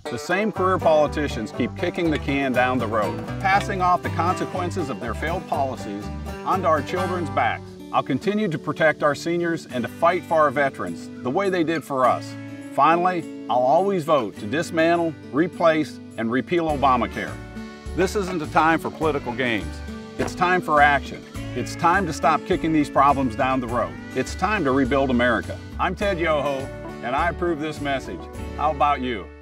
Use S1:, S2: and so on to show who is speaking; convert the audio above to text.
S1: The same career politicians keep kicking the can down the road, passing off the consequences of their failed policies onto our children's backs. I'll continue to protect our seniors and to fight for our veterans the way they did for us. Finally, I'll always vote to dismantle, replace, and repeal Obamacare. This isn't a time for political games. It's time for action. It's time to stop kicking these problems down the road. It's time to rebuild America. I'm Ted Yoho, and I approve this message. How about you?